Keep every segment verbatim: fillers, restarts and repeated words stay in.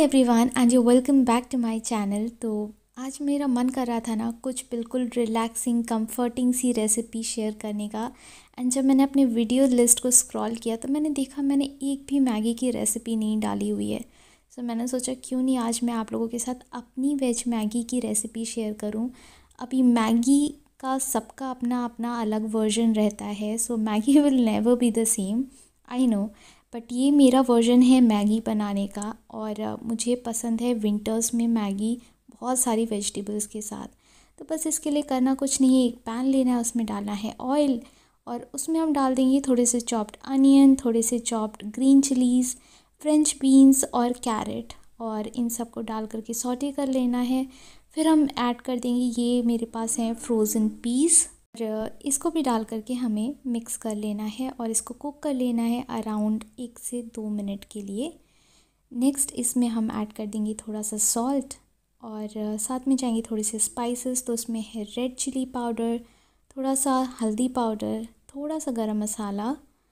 Everyone and you welcome back to my channel. तो आज मेरा मन कर रहा था ना कुछ बिल्कुल रिलैक्सिंग कंफर्टिंग सी रेसिपी शेयर करने का। एंड जब मैंने अपने वीडियो लिस्ट को स्क्रॉल किया तो मैंने देखा मैंने एक भी मैगी की रेसिपी नहीं डाली हुई है। सो so, मैंने सोचा क्यों नहीं आज मैं आप लोगों के साथ अपनी वेज मैगी की रेसिपी शेयर करूं। अभी मैगी का सबका अपना अपना अलग वर्जन रहता है, so Maggi will never be the same, I know. But ये मेरा वर्जन है मैगी बनाने का और मुझे पसंद है विंटर्स में मैगी बहुत सारी वेजिटेबल्स के साथ। तो बस इसके लिए करना कुछ नहीं है, एक पैन लेना है, उसमें डालना है ऑयल और उसमें हम डाल देंगे थोड़े से चॉप्ड अनियन, थोड़े से chopped green chillies, French beans और कैरेट, और इन सब को डाल करके सौटे कर लेना है। फिर हम ऐड कर देंगे, ये मेरे पास है फ्रोज़न पीस, इसको भी डाल करके हमें मिक्स कर लेना है और इसको कुक कर लेना है अराउंड एक से दो मिनट के लिए। नेक्स्ट इसमें हम ऐड कर देंगे थोड़ा सा सॉल्ट और साथ में जाएंगे थोड़े से स्पाइसेस। तो उसमें है रेड चिली पाउडर, थोड़ा सा हल्दी पाउडर, थोड़ा सा गरम मसाला,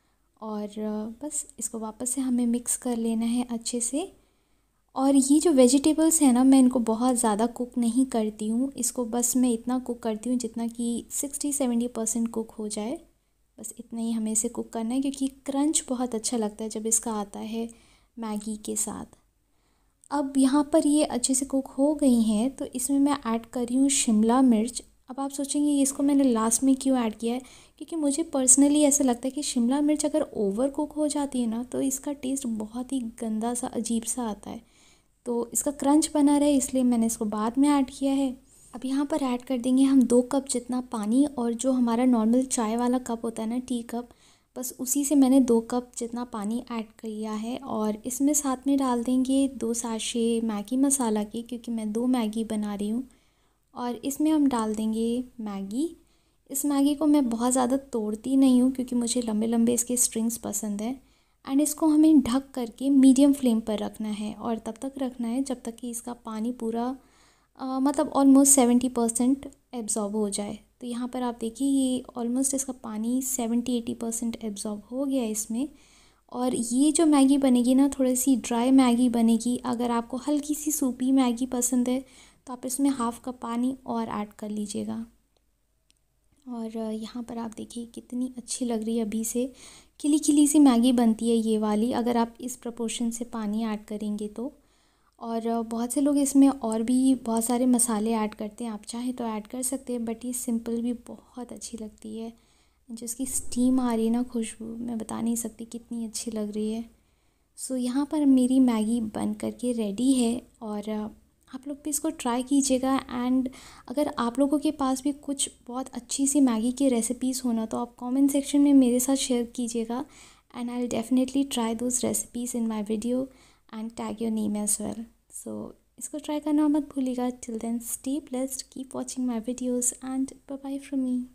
और बस इसको वापस से हमें मिक्स कर लेना है अच्छे से। और ये जो वेजिटेबल्स हैं ना, मैं इनको बहुत ज़्यादा कुक नहीं करती हूँ, इसको बस मैं इतना कुक करती हूँ जितना कि सिक्सटी सेवेंटी परसेंट कुक हो जाए। बस इतना ही हमें इसे कुक करना है क्योंकि क्रंच बहुत अच्छा लगता है जब इसका आता है मैगी के साथ। अब यहाँ पर ये अच्छे से कुक हो गई हैं तो इसमें मैं ऐड कर रही हूँ शिमला मिर्च। अब आप सोचेंगे इसको मैंने लास्ट में क्यों ऐड किया है, क्योंकि मुझे पर्सनली ऐसा लगता है कि शिमला मिर्च अगर ओवर कुक हो जाती है ना तो इसका टेस्ट बहुत ही गंदा सा अजीब सा आता है। तो इसका क्रंच बना रहे इसलिए मैंने इसको बाद में ऐड किया है। अब यहाँ पर ऐड कर देंगे हम दो कप जितना पानी, और जो हमारा नॉर्मल चाय वाला कप होता है ना, टी कप, बस उसी से मैंने दो कप जितना पानी ऐड किया है। और इसमें साथ में डाल देंगे दो साशे मैगी मसाला की, क्योंकि मैं दो मैगी बना रही हूँ। और इसमें हम डाल देंगे मैगी। इस मैगी को मैं बहुत ज़्यादा तोड़ती नहीं हूँ क्योंकि मुझे लंबे लंबे इसके स्ट्रिंग्स पसंद है। एंड इसको हमें ढक करके मीडियम फ्लेम पर रखना है और तब तक रखना है जब तक कि इसका पानी पूरा आ, मतलब ऑलमोस्ट सेवेंटी परसेंट एब्जॉर्ब हो जाए। तो यहाँ पर आप देखिए ये ऑलमोस्ट इसका पानी सेवेंटी एटी परसेंट एब्जॉर्ब हो गया है इसमें। और ये जो मैगी बनेगी ना, थोड़ी सी ड्राई मैगी बनेगी। अगर आपको हल्की सी सूपी मैगी पसंद है तो आप इसमें हाफ़ कप पानी और ऐड कर लीजिएगा। और यहाँ पर आप देखिए कितनी अच्छी लग रही है, अभी से खिली खिली सी मैगी बनती है ये वाली, अगर आप इस प्रपोर्शन से पानी ऐड करेंगे तो। और बहुत से लोग इसमें और भी बहुत सारे मसाले ऐड करते हैं, आप चाहें तो ऐड कर सकते हैं, बट ये सिंपल भी बहुत अच्छी लगती है। जिसकी स्टीम आ रही है ना, खुशबू, मैं बता नहीं सकती कितनी अच्छी लग रही है। सो यहाँ पर मेरी मैगी बन करके रेडी है और आप लोग भी इसको ट्राई कीजिएगा। एंड अगर आप लोगों के पास भी कुछ बहुत अच्छी सी मैगी की रेसिपीज़ होना तो आप कमेंट सेक्शन में मेरे साथ शेयर कीजिएगा, and I will definitely try those recipes in my video and tag your name as well. So इसको ट्राई करना मत भूलिएगा। Till then stay blessed, keep watching my videos and bye bye from me.